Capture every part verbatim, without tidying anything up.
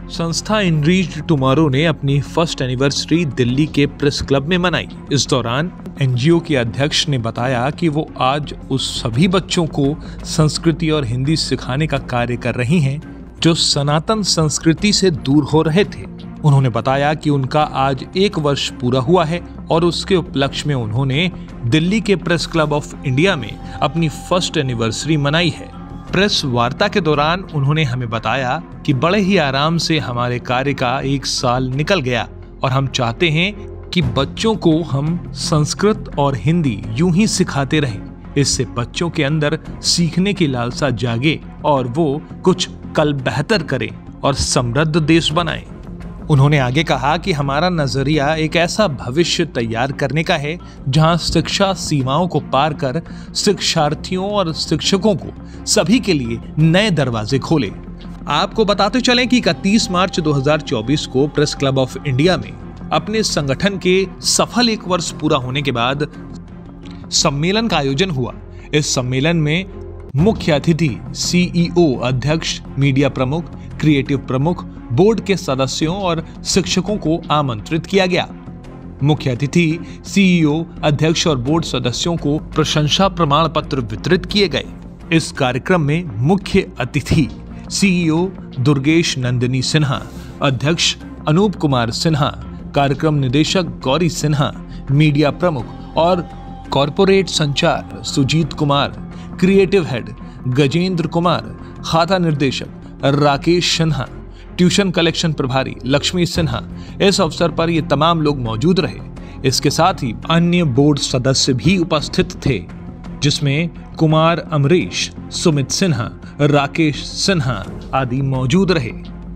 संस्था इनरीच्ड टुमारो ने अपनी फर्स्ट एनिवर्सरी दिल्ली के प्रेस क्लब में मनाई। इस दौरान एनजीओ के अध्यक्ष ने बताया कि वो आज उस सभी बच्चों को संस्कृति और हिंदी सिखाने का कार्य कर रही हैं जो सनातन संस्कृति से दूर हो रहे थे। उन्होंने बताया कि उनका आज एक वर्ष पूरा हुआ है और उसके उपलक्ष्य में उन्होंने दिल्ली के प्रेस क्लब ऑफ इंडिया में अपनी फर्स्ट एनिवर्सरी मनाई है। प्रेस वार्ता के दौरान उन्होंने हमें बताया कि बड़े ही आराम से हमारे कार्य का एक साल निकल गया और हम चाहते हैं कि बच्चों को हम संस्कृत और हिंदी यूं ही सिखाते रहें। इससे बच्चों के अंदर सीखने की लालसा जागे और वो कुछ कल बेहतर करें और समृद्ध देश बनाएं। उन्होंने आगे कहा कि हमारा नजरिया एक ऐसा भविष्य तैयार करने का है जहां शिक्षा सीमाओं को पार कर शिक्षार्थियों और शिक्षकों को सभी के लिए नए दरवाजे खोले। आपको बताते चलें कि इकतीस मार्च दो हज़ार चौबीस को प्रेस क्लब ऑफ इंडिया में अपने संगठन के सफल एक वर्ष पूरा होने के बाद सम्मेलन का आयोजन हुआ। इस सम्मेलन में मुख्य अतिथि सीईओ, अध्यक्ष, मीडिया प्रमुख, क्रिएटिव प्रमुख, बोर्ड के सदस्यों और शिक्षकों को आमंत्रित किया गया। मुख्य अतिथि, सीईओ, अध्यक्ष और बोर्ड सदस्यों को प्रशंसा प्रमाण पत्र वितरित किए गए। इस कार्यक्रम में मुख्य अतिथि सीईओ दुर्गेश नंदिनी सिन्हा, अध्यक्ष अनूप कुमार सिन्हा, कार्यक्रम निदेशक गौरी सिन्हा, मीडिया प्रमुख और कॉरपोरेट संचार सुजीत कुमार, क्रिएटिव हेड गजेंद्र कुमार, खाता निर्देशक राकेश सिन्हा, ट्यूशन कलेक्शन प्रभारी लक्ष्मी सिन्हा, इस अवसर पर ये तमाम लोग मौजूद रहे। इसके साथ ही अन्य बोर्ड सदस्य भी उपस्थित थे, जिसमें कुमार अमरीश, सुमित सिन्हा, राकेश सिन्हा आदि मौजूद रहे।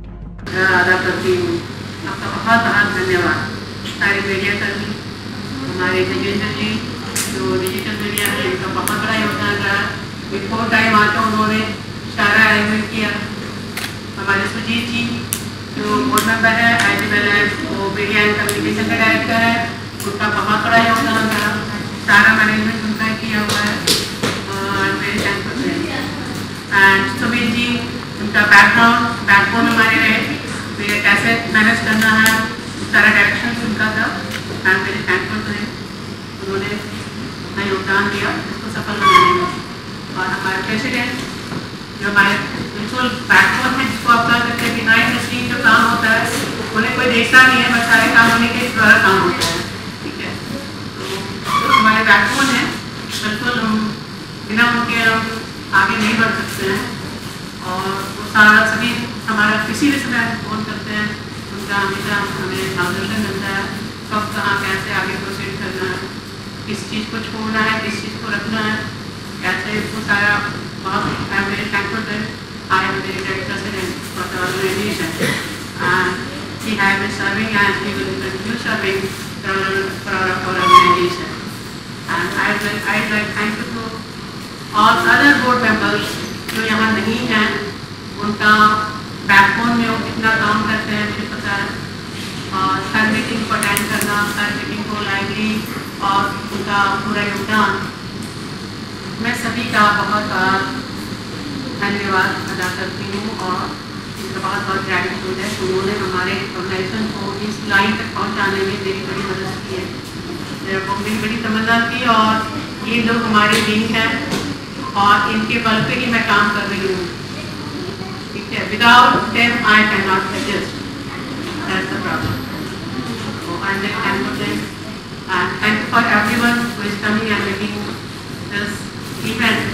अदा करती हूँ, आपका बहुत बहुत धन्यवाद। सारे मीडिया कर्मी, हमारे गजेंद्र जी जो डिजिटल मीडिया में इनका बहुत बड़ा योगदान रहा। बिफोर टाइम आकर उन्होंने सारा अरेंजमेंट किया। हमारे सुजीत जी जो बोर्ड मेंबर है, एज वेल एज वो मीडिया एंड कम्युनिकेशन का डायरेक्टर है, उनका बहुत बड़ा योगदान रहा। सारा मैनेजमेंट उनका किया हुआ है। Very thankful and Sumit ji, उनका बैकग्राउंड बैकबोन हमारे रहे, फिर कैसे मैनेज करना है, सारा डायरेक्शन उनका था। I am very thankful to him. उन्होंने अपना योगदान दिया इसको सफल बनाने में। और हमारे प्रेसिडेंट जो हमारे बिल्कुल बैकबोन है, जिसको आप कह सकते हैं बिहाइंड द सीन जो काम होता है उन्हें कोई देखता नहीं है, बस सारे काम होने के द्वारा काम होता है। ठीक है, तो हमारे बैकबोन है, बिल्कुल हम बिना उनके हम आगे नहीं बढ़ सकते हैं। और वो सारा सभी हमारा किसी भी समय फोन करते हैं, उनका हमेशा हमें मार्गदर्शन मिलता है कब कहाँ कैसे आगे प्रोसीड करना है, किस चीज़ को छोड़ना है, किस चीज़ को रखना है, कैसे वो सारा बहुत I am very thankful to I am the executive president for the organization, and he has been serving and he will continue serving for our, for our organization. And I would I would like thank you to all other board members जो यहाँ नहीं हैं, उनका backbone में वो कितना काम करते हैं मुझे पता है। और हर मीटिंग को अटेंड करना, हर मीटिंग को लाइवली और उनका पूरा योगदान, मैं सभी का बहुत धन्यवाद अदा करती हूँ और इनका बहुत बहुत ग्रैटिट्यूड है। उन्होंने हमारे ऑर्गेनाइजेशन को इस लाइन तक पहुँचाने में मेरी बड़ी मदद की है। मेरे को मेरी बड़ी तमन्ना थी और ये लोग हमारे विंग हैं और इनके बल पे ही मैं काम कर रही हूँ। ठीक है, without them I can not exist, that's the problem. So I'm very thankful to them and thank you for everyone who is coming and making this event